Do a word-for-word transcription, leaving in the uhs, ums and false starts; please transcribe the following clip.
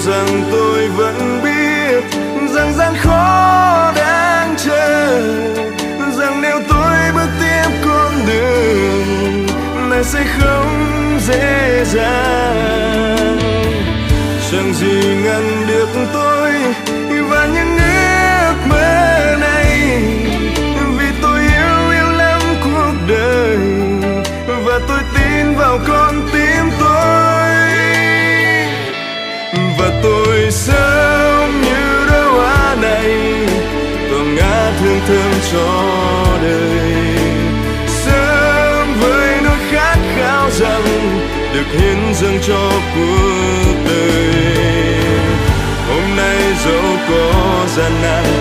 rằng tôi vẫn biết rằng gian khó đang chờ, rằng nếu tôi bước tiếp con đường này sẽ không dễ dàng. Chẳng gì ngăn được tôi và những ước mơ này, vì tôi yêu yêu lắm cuộc đời và tôi tin vào con tim tôi. Và tôi sống như đóa hoa này, tỏa ngát hương thơm cho đời, sống với nỗi khát khao rằng được hiến dâng cho cuộc đời. Hôm nay dẫu có gian nan